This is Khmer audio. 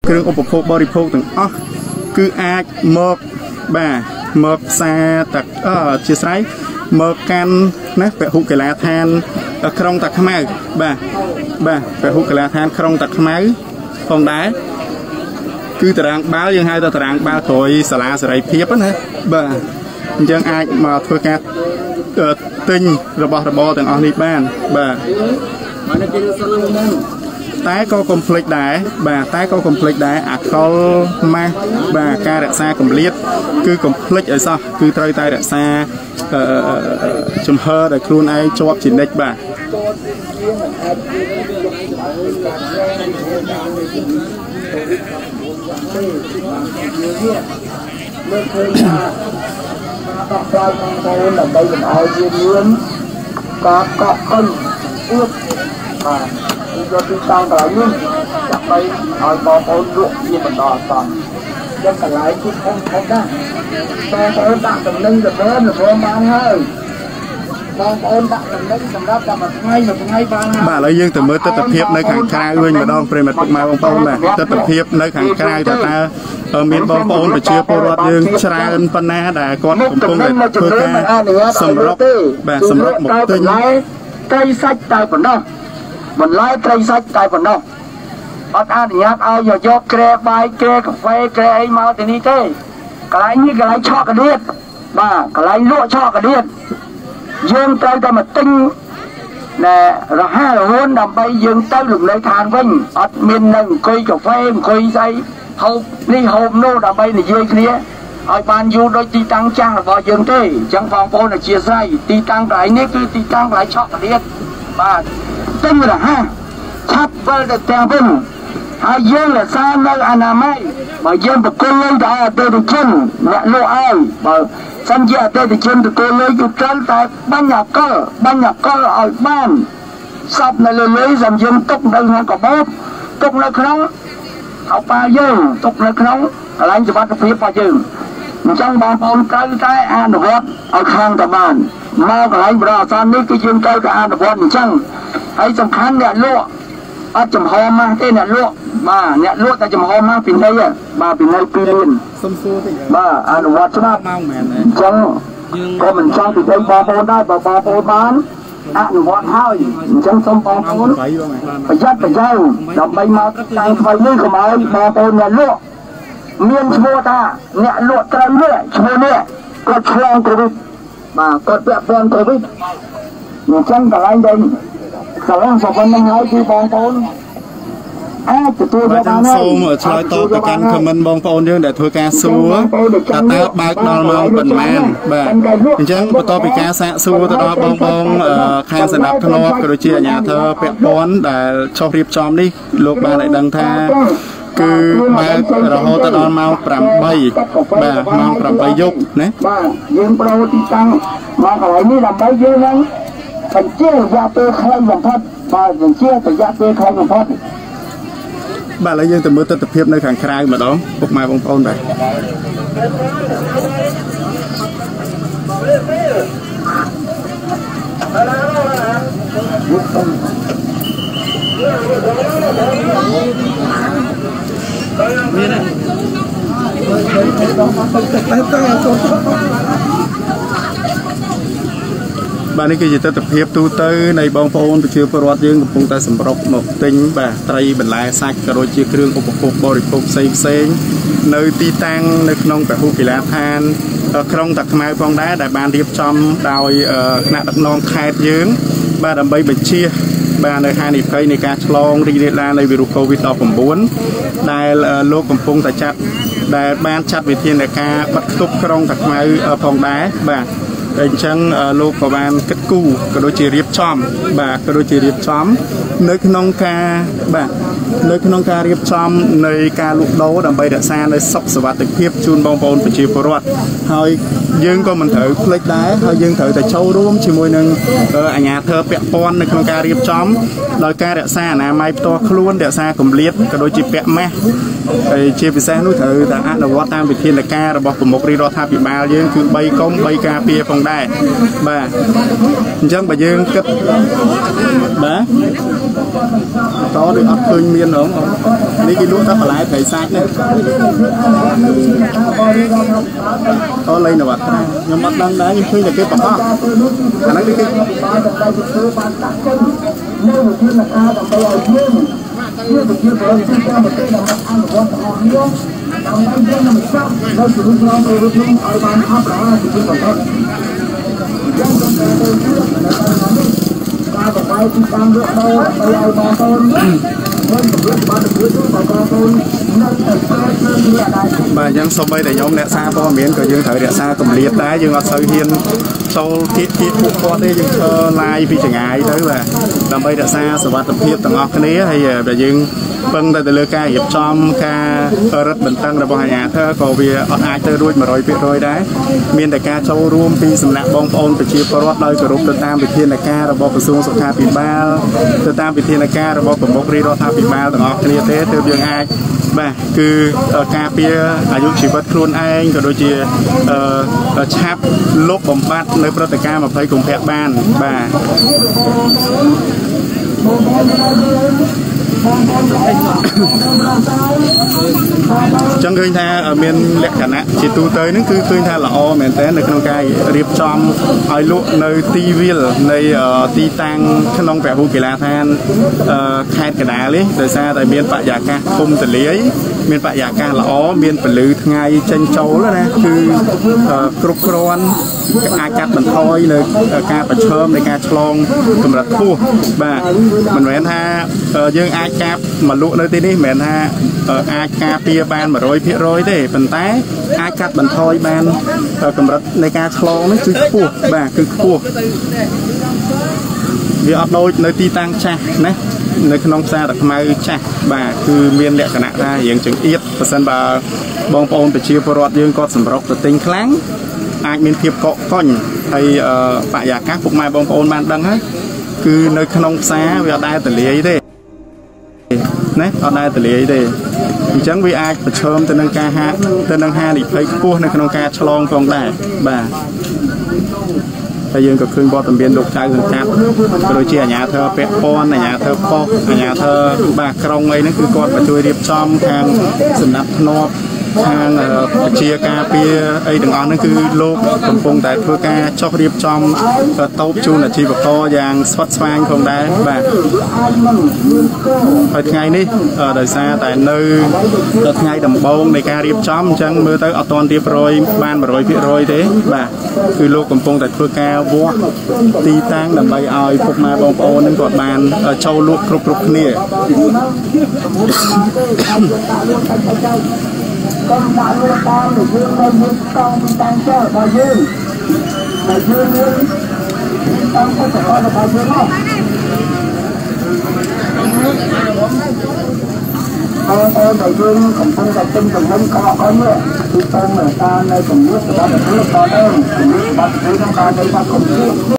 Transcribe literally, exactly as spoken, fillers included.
គ្រឿងឧបភោគបរិភោគទាំងអស់គឺអាចមកបាទមកផ្សារទឹកអឺជាស្រ័យមកកាន់ណាពហុកីឡដ្ឋានក្រុងតាខ្មៅបាទបាទពហុកីឡដ្ឋានក្រុងតាខ្មៅផងដែរគឺតារាងបាល់យើងហៅថាតារាងបាល់ក្រោយសាលាសេរីភាពណាបាទអញ្ចឹងអាចមកធ្វើការទិញរបស់របរទាំងអស់នេះបានបាទតែក៏កុំភ្លេចដែរបាទតែក៏កុំភ្លេចដែរអាកុលម៉ាស់បាទការរក្សាកម្រិតគឺកុំភ្លេចឲ្យសោះគឺត្រូវតែរក្សាជំហរដែលខ្លួនឯងជាប់ជានិច្ចបាទមិនឃើញថាដោះស្រាយបងប្អូនដើម្បីកុំឲ្យវាមានការកក់កុញអួតបាទគឺយកទីតាំងកន្លែងនេះដើម្បីឲ្យបងប្អូនលក់វាបន្តអសន្នយកកន្លែងគឺធំធំណាស់បងប្អូនដាក់តំណែងទៅលើរងបានហើយបងប្អូនដាក់តំណែងសម្រាប់តែមួយថ្ងៃមួយថ្ងៃបានហើយបាទឥឡូវយើងទៅមើលទស្សនវិជ្ជានៅខាងក្រៅវិញម្ដងប្រិមត្តពុកម៉ែបងប្អូនបាទទស្សនវិជ្ជានៅខាងក្រៅតើតើមានបងប្អូនប្រជាពលរដ្ឋយើងច្រើនប៉ុណ្ណាដែលគាត់កំពុងតែធ្វើការសម្រុកបាទសម្រុកមកទិញត្រីសាច់តែប៉ុណ្ណោះបន្លែត្រីសាច់តែប៉ុណ្ណោះអត់អនុញ្ញាតឲ្យយកក្រែបាយក្រែកាហ្វេក្រែអីមកទីនេះទេកន្លែងនេះកន្លែងឆក់កដៀតបាទកន្លែងលក់ឆក់កដៀតយើងត្រូវតែមកទិញណែរហ័សរហួនដើម្បីយើងទៅលំនៅឋានវិញអត់មាននៅអង្គុយកាហ្វេអង្គុយស្អីហូបនេះហូបនោះដើម្បីនិយាយគ្នាឲ្យបានយូរដូចទីតាំងចាស់របស់យើងទេអញ្ចឹងបងប្អូនអធិស្ឋានទីតាំងកន្លែងនេះគឺទីតាំងកន្លែងឆក់កដៀតបាទទិញរហ័សឆាប់វិលទៅទាំងវិញហើយយើងរក្សានៅអនាម័យបើយើងបកគលលុយទៅអតិថិជនអ្នកលក់ឲ្យបើសិនជាអតិថិជនទទួលលុយគឺត្រូវតែបាញ់អកលបាញ់អកលឲ្យបានសពនៅលើលុយសម្យើងទុកនៅក្នុងកាបូបទុកនៅក្នុងអោប៉ាយើងទុកនៅក្នុងកន្លែងសុវត្ថិភាពរបស់យើងអញ្ចឹងបងប្អូនត្រូវតែអនុវត្តឲ្យខាងតបានមកកន្លែងបរិយាកាសនេះគឺយើងត្រូវតែអនុវត្តអញ្ចឹងហើយសំខាន់អ្នកលក់អត់ចំហមកទេអ្នកលក់បាទអ្នកលក់តែចំហមកពីនៃបាទពីនៃពីលៀនសុំសួរតិចបាទអនុវត្តច្បាប់មកមែនទេអញ្ចឹងក៏មិនចង់ពីបងប្អូនដែរបើបងប្អូនបានអនុវត្តហើយអញ្ចឹងសូមបងប្អូនប្រយ័ត្នប្រយែងដើម្បីមកតាំងថ្មីនេះកុំឲ្យបងប្អូនអ្នកលក់មានឈ្មោះថាអ្នកលក់ត្រូវនេះឈ្មោះនេះគាត់ឆ្លងកូវីដបាទគាត់ពាក់ព័ន្ធកូវីដអញ្ចឹងកន្លែងដែលកន្លងសវណ្ណនឹងហើយគឺបងប្អូនអាចទទួលយកបានហើយសូមឆ្លើយតបទៅកាន់ខមមិនបងប្អូនយើងដែលធ្វើការសួរតើតើបើកដល់ម៉ោងប៉ុន្មានបាទអញ្ចឹងបន្ទាប់ពីការសាកសួរទៅដល់បងបងខាងសណ្ដាប់ធ្នាប់ក៏ដូចជាអាជ្ញាធរពាក់ព័ន្ធដែលចុះរៀបចំនេះលោកបានឲ្យដឹងថាគឺបើករហូតដល់ម៉ោងប្រាំបីបាទម៉ោងប្រាំបីយប់ណាបាទយើងប្រូទីតាំងមកកន្លែងនេះដើម្បីយើងនឹងបញ្ជារយៈពេលខ្លីបំផុតបាទបញ្ជារយៈពេលខ្លីបំផុតបាទឥឡូវយើងទៅមើលទស្សនវិជ្ជានៅខាងក្រៅម្ដងពុកម៉ែបងប្អូនដែរមានបាទនេះគឺជាទស្សនវិជ្ជាទូទៅនៃបងប្អូនប្រជាពលរដ្ឋយើងកំពុងតែសម្រុកមកទិញបាទត្រីបន្លែសាច់ក៏ដូចជាគ្រឿងឧបភោគបរិភោគផ្សេងផ្សេងនៅទីតាំងនៅក្នុងពហុកីឡដ្ឋានក្រុងតាខ្មៅផងដែរដែលបានរៀបចំដោយគណៈដឹកនាំខេត្តយើងបាទដើម្បីបញ្ជៀសបាទនៅហានិភ័យនៃការឆ្លងរីករាលដាលនៃវីរុស កូវីដ ដប់ប្រាំបួន ដែលលោកកំពុងតែចាត់ដែលបានចាត់វិធានការបិទគប់ក្រុងតាខ្មៅផងដែរបាទអញ្ចឹងលោកក៏បានគិតគូរក៏ដូចជារៀបចំបាទក៏ដូចជារៀបចំនៅក្នុងការបាទនៅក្នុងការរៀបចំនៃការលក់ដូរដើម្បីរក្សានៅសុខសុវត្ថិភាពជូនបងប្អូនប្រជាពលរដ្ឋហើយយើងក៏មិនត្រូវភ្លេចដែរហើយយើងត្រូវតែចូលរួមជាមួយនឹងអាជ្ញាធរពាក់ព័ន្ធនៅក្នុងការរៀបចំដោយការរក្សាអនាម័យផ្ទាល់ខ្លួនរក្សាគម្លាតក៏ដូចជាពាក់ម៉ាស់ហើយជាពិសេសនោះត្រូវតែអនុវត្តតាមវិធានការរបស់ប្រមុខរាជរដ្ឋាភិបាលយើងគឺបីកុំបីការពារផងដែរបាទអញ្ចឹងបើយើងគិតបាទตอนนี้อัพคืนเมียนหรอนี่กินลูกทับปลายไก่ซักเนี่ยตอนเลยนะวะยังมัดดังได้ยังคืนแต่เก็บปากอันนั้นคือbà dân sau bây để nhóm nè xa to miễn có dương thời để xa tầm liệt đá dương ở sâu hiên sau thiết thiết phụ qua đây dương cho lai vì chẳng ai tới là làm bây để xa sự vật tập hiệp tầng ngọc cái này hay là dương vâng tại từ lừa ca hiệp trong ca rất bình tăng là bao nhà thơ còn vì ở ai tới đuôi mà rồi việc rồi đấy miền đại ca châu rùm pi sầm nặng bong ôn từ chia pro đời từ rụp từ tam từ thiên đại ca rồi bao từ xuống sụt tha pi ba từ tam từ thiên đại ca rồi bao từ bốc ri đó tha pi ba tầng ngọc cái này thế từ dương ai bà cứ ca piaอายุชีวิตครูนเองก็โดยที่ชับลบបំបត្តិនៅព្រឹត្តិការណ៍ยี่สิบกុម្ភៈបានបាទចឹងឃើញថាមានលក្ខណៈជាទូទៅហ្នឹងគឺឃើញថាល្អមែនតើនៅក្នុងការរៀបចំឲ្យលក់នៅទីវាលនៃទីតាំងក្នុងពហុកីឡដ្ឋានខេត្តកណ្ដាលនេះដោយសារតែមានបរិយាកាសធំទូលាយមានបរិយាកាសល្អមានពលឺថ្ងៃចេញចូលណាគឺគ្រប់គ្រាន់អាចកាត់បន្ថយនៅការប្រឈមនៃការឆ្លងកម្រិតខ្ពស់បាទមិនមែនថាយើងអាចកាប់មកលក់នៅទីនេះមិនមែនថាអាចការពារបាន một trăm phần trăm ទេប៉ុន្តែអាចកាត់បន្ថយបានកម្រិតនៃការឆ្លងនេះគឺខ្ពស់បាទគឺខ្ពស់វាអត់ដូចនៅទីតាំងចាស់ណានៅក្នុងផ្សារតាខ្មៅចាស់បាទគឺមានលក្ខណៈថារៀងចង្អៀតបើសិនបើបងប្អូនប្រជាពលរដ្ឋយើងគាត់សម្រុកទៅទិញខ្លាំងអាចមានភាពកកកុញហើយបរិយាកាសពុកម៉ែបងប្អូនបានដឹងហើយគឺនៅក្នុងផ្សារវាអត់ដែលទលាយទេណាអត់ដែលទលាយទេអញ្ចឹងវាអាចប្រឈមទៅនឹងការហាទៅនឹងហានិភ័យខ្ពស់នៅក្នុងការឆ្លងផងដែរបាទហើយយើងក៏ឃើញវត្តមានលោកចៅសង្កាត់ក៏ដូចជាអាជ្ញាធរពាក់ព័ន្ធអាជ្ញាធរប៉ុស្តិ៍អាជ្ញាធរបាទក្រុងអីហ្នឹងគឺគាត់មកជួយរៀបចំខាងសំណាក់ធ្នាប់ខាងប្រជាការពារអីទាំងអស់ហ្នឹងគឺលោកកំពុងតែធ្វើការចុះរៀបចំតូបជូនអាជីវករយ៉ាងស្វិតស្វាញផងដែរបាទហើយថ្ងៃនេះដោយសារតែនៅថ្ងៃដំបូងនៃការរៀបចំអញ្ចឹងមើលទៅអត់ទាន់រៀបរយបាន một trăm phần trăm ទេបាទគឺលោកកំពុងតែធ្វើការវាស់ទីតាំងដើម្បីឲ្យពុកម៉ែបងប្អូនហ្នឹងគាត់បានចូលលក់គ្រប់គ្រប់គ្នាកុំដាក់លួចតាមទៅយើងនៅមានកង់ពីតាំងចោលរបស់យើងតែយើងយើងតាំងទៅរបស់របស់យើងនោះអើអើតែយើងកំពុងតែទិញចំណេញកក់អីនេះគឺតាមតាមនៅជំនួយរបស់ប្រទេសតទៅជំនួយរបស់ប្រទេសក្នុងការនៃបាត់គ្រប់គ្រង